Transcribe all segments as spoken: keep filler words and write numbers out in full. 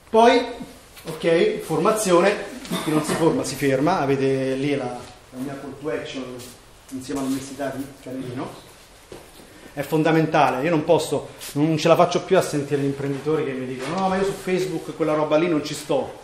Poi, ok, formazione, chi non si forma si ferma, avete lì la, la mia call to action insieme all'Università di Camerino. È fondamentale, io non posso, non ce la faccio più a sentire gli imprenditori che mi dicono no ma io su Facebook quella roba lì non ci sto.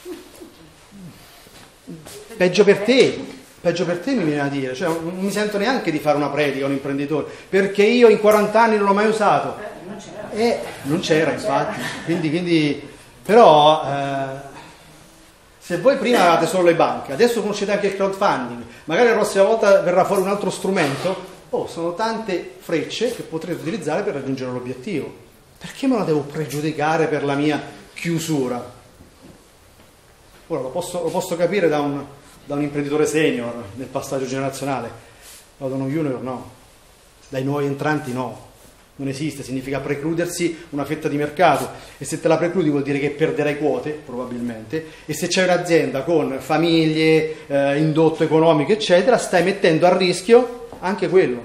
Peggio per te, peggio per te mi viene a dire, cioè non mi sento neanche di fare una predica a un imprenditore, perché io in quaranta anni non l'ho mai usato. Eh, non c'era infatti, quindi, quindi però eh, se voi prima avevate solo le banche, adesso conoscete anche il crowdfunding, magari la prossima volta verrà fuori un altro strumento. Oh, sono tante frecce che potrete utilizzare per raggiungere l'obiettivo. Perché me la devo pregiudicare per la mia chiusura? Ora lo posso, lo posso capire da un, da un imprenditore senior nel passaggio generazionale, ma da uno junior no, dai nuovi entranti no, non esiste, significa precludersi una fetta di mercato e se te la precludi vuol dire che perderai quote probabilmente e se c'è un'azienda con famiglie, eh, indotto economico eccetera, stai mettendo a rischio anche quello.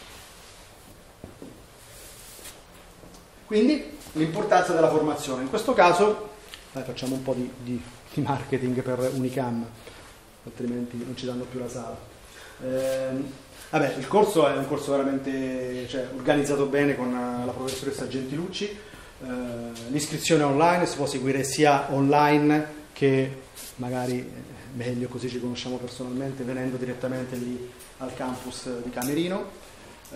Quindi l'importanza della formazione. In questo caso dai, facciamo un po' di, di, di marketing per Unicam, altrimenti non ci danno più la sala. Eh, vabbè, il corso è un corso veramente cioè, organizzato bene con la professoressa Gentilucci. Eh, l'iscrizione è online, si può seguire sia online che magari meglio così ci conosciamo personalmente venendo direttamente lì al campus di Camerino. Eh,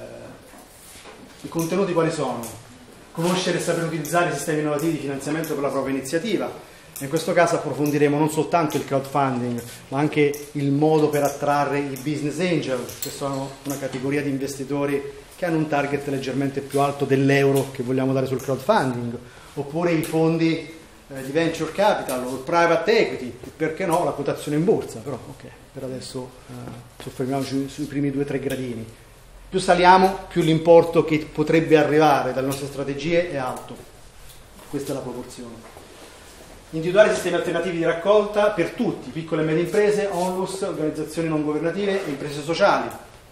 I contenuti quali sono? Conoscere e saper utilizzare i sistemi innovativi di finanziamento per la propria iniziativa. In questo caso approfondiremo non soltanto il crowdfunding, ma anche il modo per attrarre i business angel, che sono una categoria di investitori che hanno un target leggermente più alto dell'euro che vogliamo dare sul crowdfunding, oppure i fondi eh, di venture capital o il private equity, e perché no la quotazione in borsa, però ok. Per adesso eh, soffermiamoci sui primi due o tre gradini. Più saliamo, più l'importo che potrebbe arrivare dalle nostre strategie è alto. Questa è la proporzione. Individuare sistemi alternativi di raccolta per tutti, piccole e medie imprese, onlus, organizzazioni non governative e imprese sociali.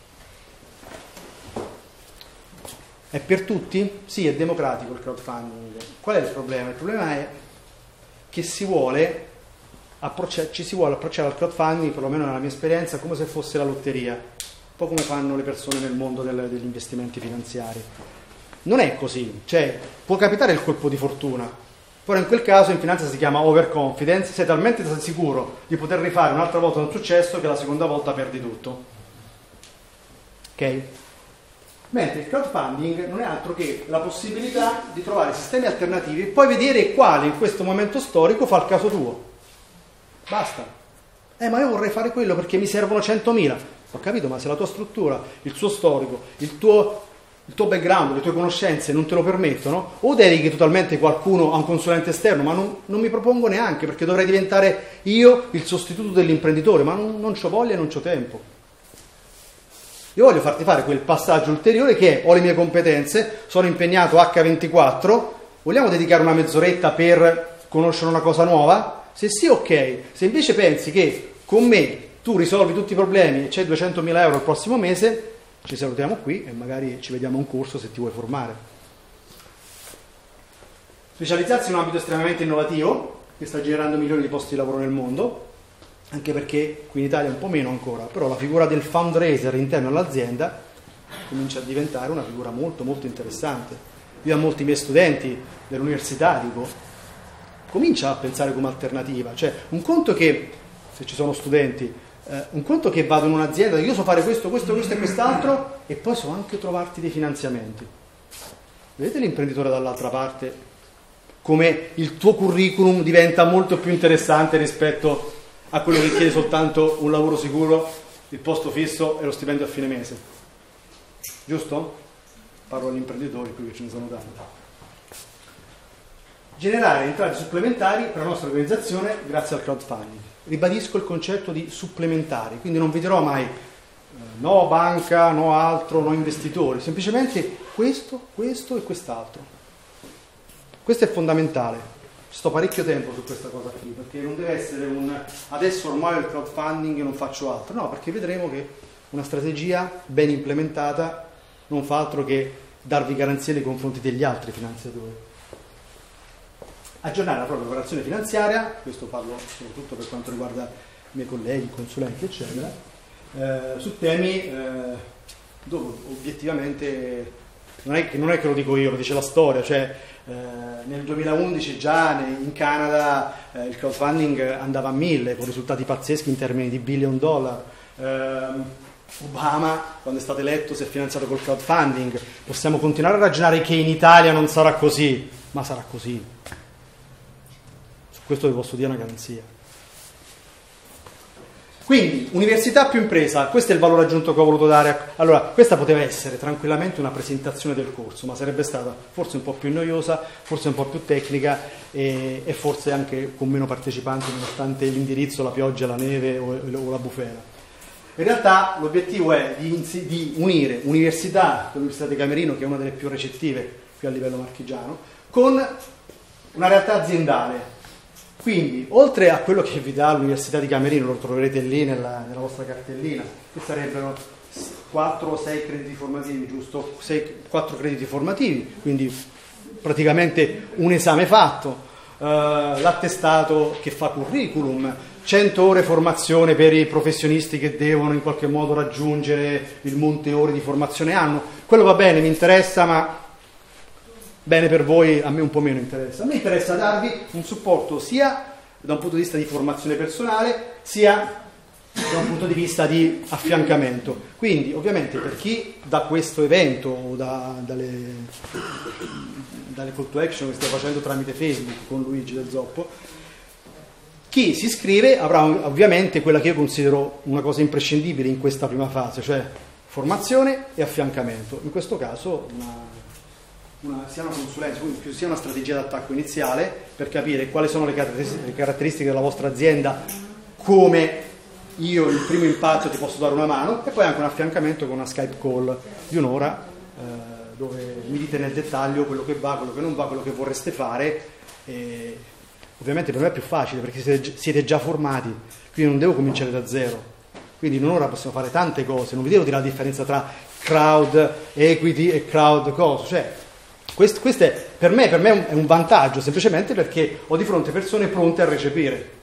È per tutti? Sì, è democratico il crowdfunding. Qual è il problema? Il problema è che si vuole ci si vuole approcciare al crowdfunding, perlomeno nella mia esperienza, come se fosse la lotteria, un po' come fanno le persone nel mondo del, degli investimenti finanziari. Non è così, cioè può capitare il colpo di fortuna, però in quel caso in finanza si chiama overconfidence, sei talmente sicuro di poter rifare un'altra volta un successo che la seconda volta perdi tutto. Ok? Mentre il crowdfunding non è altro che la possibilità di trovare sistemi alternativi e poi vedere quale in questo momento storico fa il caso tuo. Basta. Eh, ma io vorrei fare quello perché mi servono centomila. Ho capito, ma se la tua struttura, il suo storico, il tuo, il tuo background, le tue conoscenze non te lo permettono, o deleghi totalmente qualcuno a un consulente esterno, ma non, non mi propongo neanche perché dovrei diventare io il sostituto dell'imprenditore, ma non, non c'ho voglia e non c'ho tempo. Io voglio farti fare quel passaggio ulteriore che è, ho le mie competenze, sono impegnato acca ventiquattro, vogliamo dedicare una mezz'oretta per conoscere una cosa nuova? Se sì, ok. Se invece pensi che con me tu risolvi tutti i problemi e c'è duecentomila euro il prossimo mese, ci salutiamo qui e magari ci vediamo a un corso se ti vuoi formare. Specializzarsi in un ambito estremamente innovativo, che sta generando milioni di posti di lavoro nel mondo, anche perché qui in Italia un po' meno ancora, però la figura del fundraiser interno all'azienda comincia a diventare una figura molto molto interessante. Io a molti miei studenti dell'università dico, comincia a pensare come alternativa, cioè un conto che, se ci sono studenti, eh, un conto che vado in un'azienda, io so fare questo, questo, questo e quest'altro e poi so anche trovarti dei finanziamenti. Vedete l'imprenditore dall'altra parte, come il tuo curriculum diventa molto più interessante rispetto a quello che chiede soltanto un lavoro sicuro, il posto fisso e lo stipendio a fine mese. Giusto? Parlo agli imprenditori, qui che ce ne sono tanti. Generare entrate supplementari per la nostra organizzazione grazie al crowdfunding. Ribadisco il concetto di supplementari, quindi non vi dirò mai eh, no banca, no altro, no investitori, semplicemente questo, questo e quest'altro. Questo è fondamentale. Sto parecchio tempo su questa cosa qui, perché non deve essere un adesso ormai ho il crowdfunding e non faccio altro, no, perché vedremo che una strategia ben implementata non fa altro che darvi garanzie nei confronti degli altri finanziatori. aggiornare la propria operazione finanziaria, questo parlo soprattutto per quanto riguarda i miei colleghi, consulenti, eccetera, eh, su temi eh, dove obiettivamente non è, che, non è che lo dico io, lo dice la storia, cioè eh, nel duemilaundici già in Canada eh, il crowdfunding andava a mille con risultati pazzeschi in termini di billion dollar. Eh, Obama, quando è stato eletto, si è finanziato col crowdfunding. Possiamo continuare a ragionare che in Italia non sarà così, ma sarà così. Su questo vi posso dire una garanzia. Quindi, università più impresa, questo è il valore aggiunto che ho voluto dare. Allora, questa poteva essere tranquillamente una presentazione del corso, ma sarebbe stata forse un po' più noiosa, forse un po' più tecnica e, e forse anche con meno partecipanti, nonostante l'indirizzo, la pioggia, la neve o, o la bufera. In realtà l'obiettivo è di, di unire università, l'Università di Camerino, che è una delle più recettive qui a livello marchigiano, con una realtà aziendale. Quindi, oltre a quello che vi dà l'Università di Camerino, lo troverete lì nella, nella vostra cartellina, che sarebbero quattro o sei crediti formativi, giusto? quattro crediti formativi, quindi praticamente un esame fatto, eh, l'attestato che fa curriculum, cento ore formazione per i professionisti che devono in qualche modo raggiungere il monte ore di formazione anno. Quello va bene, mi interessa, ma bene per voi, a me un po' meno interessa. A me interessa darvi un supporto sia da un punto di vista di formazione personale, sia da un punto di vista di affiancamento. Quindi, ovviamente, per chi da questo evento o da, dalle, dalle call to action che stiamo facendo tramite Facebook con Luigi del Zoppo, chi si iscrive avrà ovviamente quella che io considero una cosa imprescindibile in questa prima fase, cioè formazione e affiancamento. In questo caso una, una, sia una consulenza, più sia una strategia d'attacco iniziale per capire quali sono le caratteristiche, le caratteristiche della vostra azienda, come io il primo impatto ti posso dare una mano, e poi anche un affiancamento con una Skype call di un'ora eh, dove mi dite nel dettaglio quello che va, quello che non va, quello che vorreste fare. E, ovviamente per me è più facile perché siete, siete già formati, quindi non devo cominciare da zero. Quindi in un'ora possiamo fare tante cose, non vi devo dire la differenza tra crowd equity e crowd coso. Cioè, questo, questo è, per me, per me è un vantaggio, semplicemente perché ho di fronte persone pronte a recepire.